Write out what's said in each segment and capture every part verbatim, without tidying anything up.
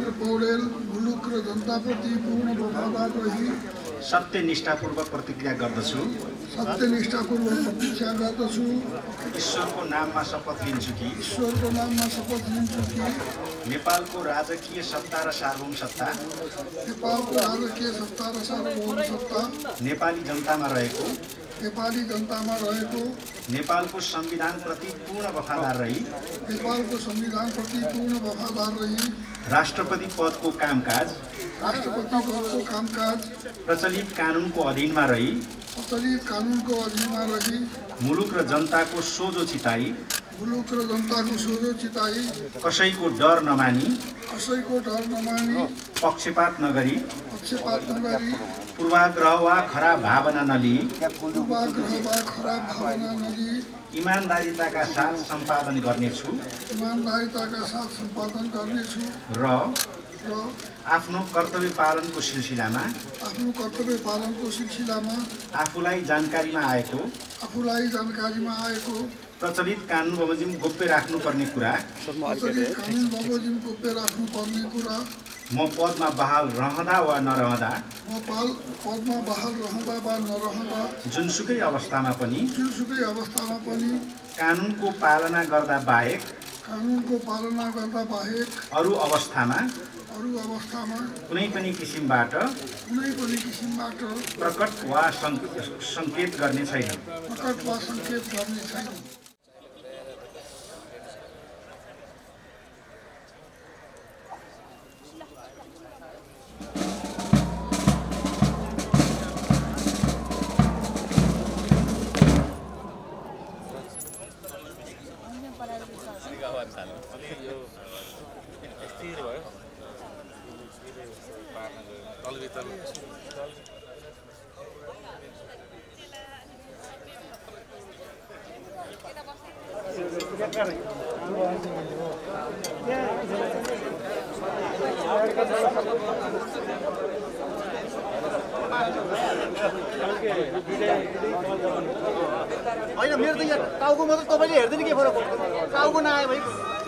पौडेल मुलुक र जनताप्रति पूर्ण वफादार रही सत्यनिष्ठापूर्वक प्रतिक्रिया गर्दछु सत्यनिष्ठापूर्वक प्रतिज्ञा गर्दछु। ईश्वरको नाममा शपथ लिन्छु कि ईश्वरको नाममा शपथ लिन्छु कि नेपालको राजकीय सत्ता र सार्वभौम सत्ता नेपालको राजकीय सत्ता र सार्वभौम सत्ता नेपाली जनतामा रहेको नेपाली जनतामा रहेको नेपालको संविधानप्रति पूर्ण वफादार रही नेपालको संविधानप्रति पूर्ण वफादार रही राष्ट्रपति पदको कामकाज राष्ट्रपति पदको कामकाज प्रचलित कानुनको अधीनमा रही प्रचलित कानुनको अधीनमा रही मुलुक र जनताको सोझो चिताई मुलुक र जनताको सोझो चिताई कसैको डर नमानी कसैको डर नमानी पक्षपात नगरी पक्षपात नगरी पूर्वाग्रह वा खराब भावना नलिई पूर्वाग्रह वा खराब भावना नलिई इमानदारीताका साथ सम्पादन गर्नेछु इमानदारीताका साथ सम्पादन गर्नेछु र र आफ्नो कर्तव्य पालनको सिलसिलामा आफ्नो कर्तव्य पालनको सिलसिलामा आफूलाई जानकारीमा आएको आफूलाई जानकारीमा आएको प्रचलित कानुन बमोजिम गोप्य राख्नुपर्ने कुरा प्रचलित कानुन बमोजिम गोप्य राख्नुपर्ने कुरा म पदमा बहाल रहँदा वा नरहँदा म पाल पदमा बहाल रहँदा वा नरहँदा जुनसुकै अवस्थामा पनि जुनसुकै अवस्थामा पनि कानुनको पालना गर्दा बाहेक कानुनको पालना गर्दा बाहेक अरू अवस्थामा अरू अवस्थामा कुनै पनि किसिमबाट कुनै पनि किसिमबाट प्रकट वा सङ्केत गर्ने छैन प्रकट वा सङ्केत गर्ने छैन। होइन मेरो त यहाँ टाउको मात्र तपाईँले हेर्दैन के फरक टाउको नआयो भाइ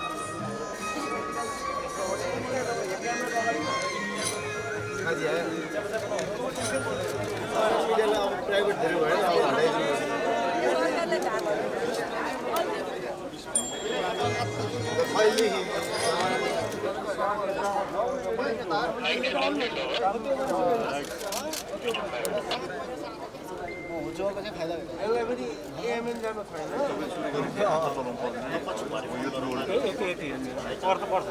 प्राइभेट धेरै भयो जोरको चाहिँ फाइदा यसलाई पनि एएमएन जानु छैन पर्छ पर्छ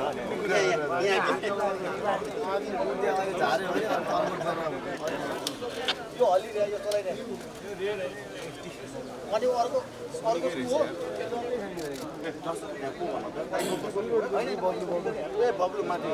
यो हलिरह्यो यो चलाइरहेको अनि अर्को अर्को ए बब्लु माथि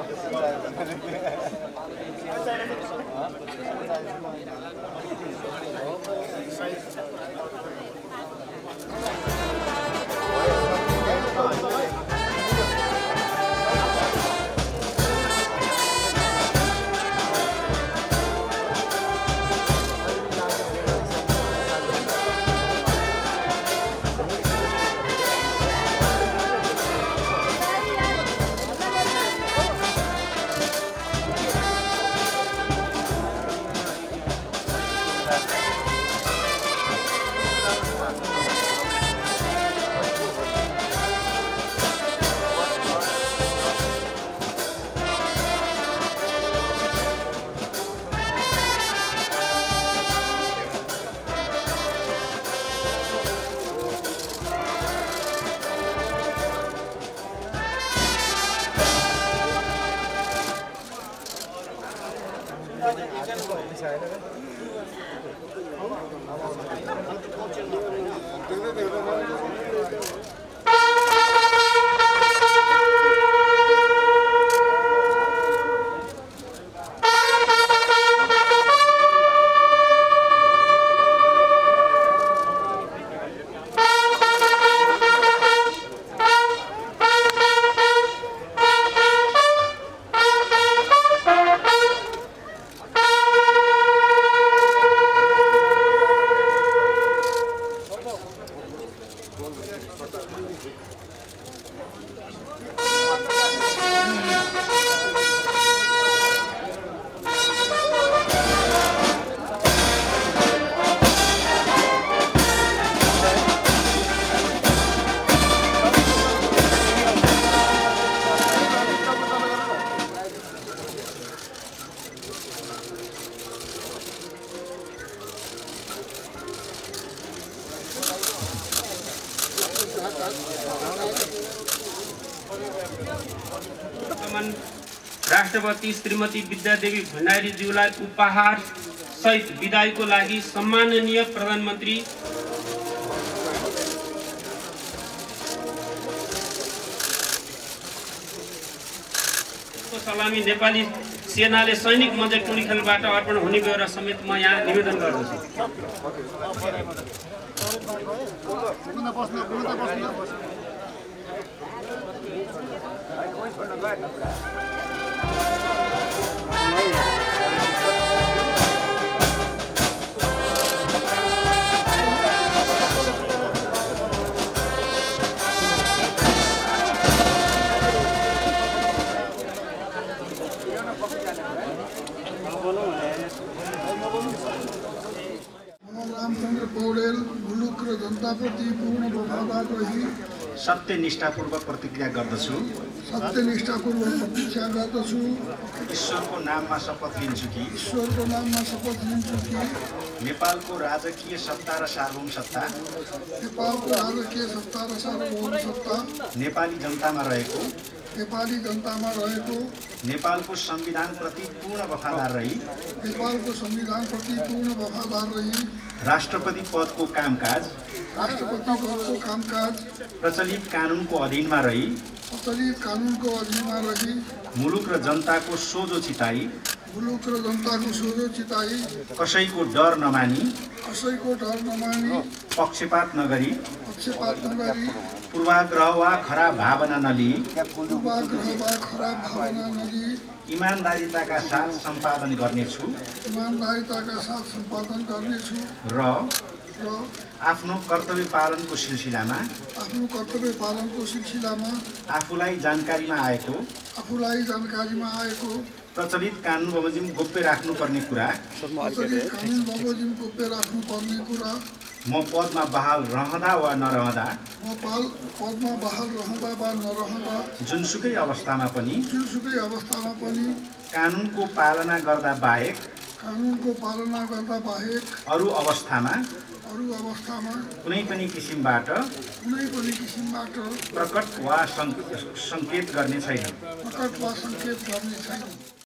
राष्ट्रपति श्रीमती विद्यादेवी भण्डारीज्यूलाई उपहार सहित विदाईको लागि सम्माननीय प्रधानमन्त्री सलामी नेपाली सेनाले सैनिक मञ्च टोलीखेलबाट अर्पण हुने बेहोरा समेत म यहाँ निवेदन गर्दछु। रामचन्द्र पौडेल मुलुक र जनताप्रति पूर्ण वफादार रही सत्यनिष्ठापूर्वक प्रतिक्रिया गर्दछु सत्यनिष्ठापूर्वक प्रतिज्ञा गर्दछु। ईश्वरको नाममा शपथ लिन्छु कि ईश्वरको नाममा शपथ लिन्छु कि नेपालको राजकीय सत्ता र सार्वभौम सत्ता नेपालको राजकीय सत्ता र सार्वभौम सत्ता नेपाली जनतामा रहेको नेपाली जनतामा रहेको नेपालको संविधानप्रति पूर्ण वफादार रही नेपालको संविधानप्रति पूर्ण वफादार रही राष्ट्रपति पदको कामकाज राष्ट्रपति पदको कामकाज प्रचलित कानुनको अधीनमा रही प्रचलित कानुनको अधीनमा रही मुलुक र जनताको सोझो चिताई मुलुक र जनताको सोझो चिताई कसैको डर नमानी कसैको डर नमानी पक्षपात नगरी पक्षपात नगरी पूर्वाग्रह वा खराब भावना नलिई पूर्वाग्रह वा खराब भावना नलिई इमानदारिताका साथ सम्पादन गर्नेछु इमानदारिताका साथ सम्पादन गर्नेछु र र आफ्नो कर्तव्य पालनको सिलसिलामा आफ्नो कर्तव्य पालनको सिलसिलामा आफूलाई जानकारीमा आएको आफूलाई जानकारीमा आएको प्रचलित कानुन बमोजिम गोप्य राख्नुपर्ने कुरा प्रचलित कानुन बमोजिम गोप्य राख्नुपर्ने कुरा म पदमा बहाल रहँदा वा नरहँदा म पाल पदमा बहाल रहँदा वा नरहँदा जुनसुकै अवस्थामा पनि जुनसुकै अवस्थामा पनि कानुनको पालना गर्दा बाहेक कानुनको पालना गर्दा बाहेक अरू अवस्थामा अरू अवस्थामा कुनै पनि किसिमबाट कुनै पनि किसिमबाट प्रकट वा सङ्केत गर्ने छैन प्रकट वा सङ्केत गर्ने छैन।